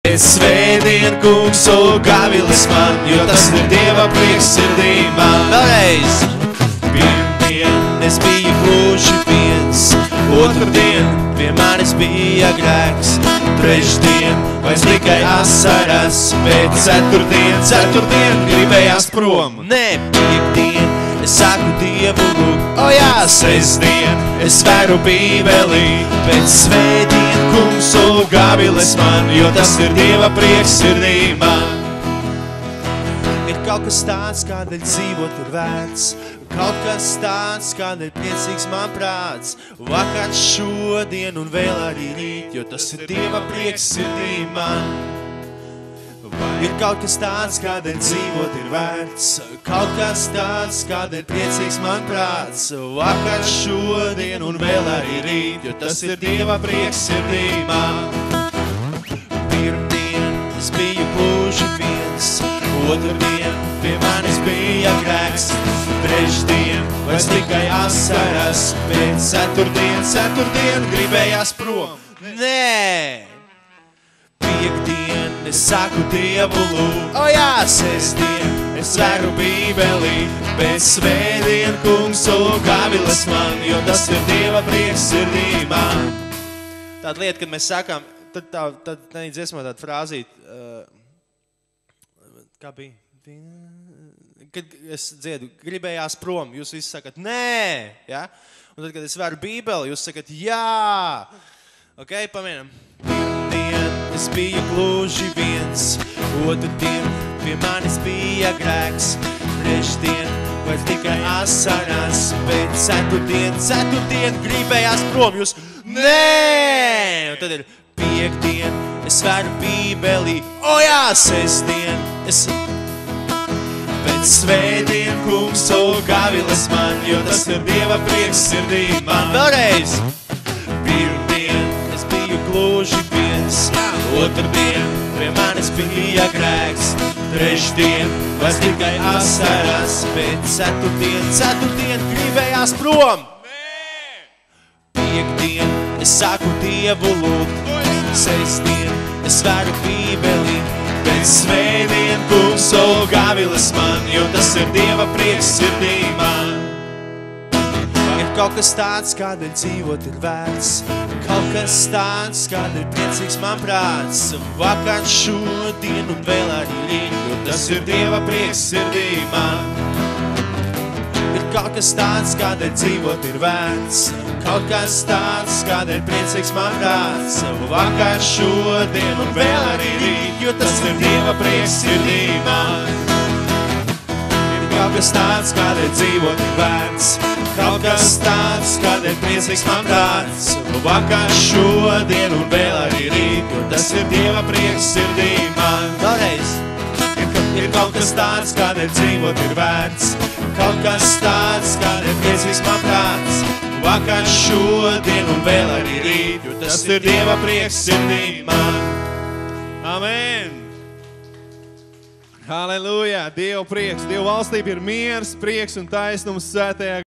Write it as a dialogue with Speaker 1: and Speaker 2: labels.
Speaker 1: Svētdien, kungs, gavilis man, jo tas ir Dieva prieks sirdī man. Vēlreiz! Pirmdien es biju gluži viens, otrdien pie manis bija grēks, trešdien vairs tikai asaras, bet ceturtdien gribējās prom. Nē, piekdien es saku Dievu lūgt, sestdien es veru bībelī, bet svētdien, kungs, gavilis man, jo tas ir Dieva prieks sirdī man. Ir kaut kas tāds, kādēļ dzīvot ir vērts, kaut kas tāds, kādēļ priecīgs man prāts, vakar, šodien un vēl arī rīt, jo tas ir Dieva prieks sirdī man. Ir kaut kas tāds, kādēļ dzīvot ir vērts, kaut kas tāds, kādēļ priecīgs man prāts, vakar, šodien un vēl arī rīt, jo tas ir Dieva prieks sirdī man. Pirmdien es biju gluži viens, otrdien pie manis bija grēks, trešdien vairs tikai asaras, bet ceturtdien gribējās prom. Nē! Piekdien es saku Dievu lūgt, sestdien es veru bībelī, bet svētdien, kungs, gavilis man, jo tas ir Dieva prieks sirdī man. Tāda lieta, kad mēs sakām, tad dziesmā tāda frāzīt, kā bija? Kad es dziedu, gribējās prom, jūs visi sakat, nē, ja? Un tad, kad es veru bībeli, jūs sakat, jā. Ok, pamienam. Pirmdien es biju gluži viens, otrdien pie manis bija grēks, trešdien vairs tikai asaras, bet ceturtdien gribējās prom, jūs, nē! Un tad ir piekdien es veru bībelī, sestdien es... Bet svētdien, kungs, gavilis man, jo tas ir Dieva prieks sirdī man. Vēlreiz! Pirmdien es biju gluži viens, otrdien pie manis bija grēks, trešdien vairs tikai asaras, bet ceturtdien gribējās prom. Piekdien es saku Dievu lūgt, sestdien es veru bībelī, bet svētdien, kungs, gavilis man, jo tas ir Dieva prieks sirdī man. Ir kaut kas tāds, kādēļ dzīvot ir vērts, kaut kas tāds, kādēļ priecīgs man prāts, vakar, šodien un vēl arī rīt, jo tas ir Dieva prieks sirdī man. Ir kaut kas tāds, kādēļ dzīvot ir vērts, kaut kas tāds, kādēļ priecīgs man prāts, vakar, šodien un vēl arī rīt, jo tas ir Dieva prieks sirdī man. Ir kaut kas tāds, kādēļ dzīvot ir vērts, kaut kas tāds, kādēļ priecīgs man prāts, vakar, šodien un vēl arī rīt, jo tas ir Dieva prieks sirdī man. Vēlreiz! Ir kaut kas tāds, kādēļ dzīvot ir vērts, kaut kas tāds, kādēļ priecīgs man prāts, vakar, šodien un vēl arī rīt, jo tas ir Dieva prieks sirdī man. Amen!
Speaker 2: Halleluja! Dieva prieks, Dieva valstība ir miers, prieks un taisnums svētajā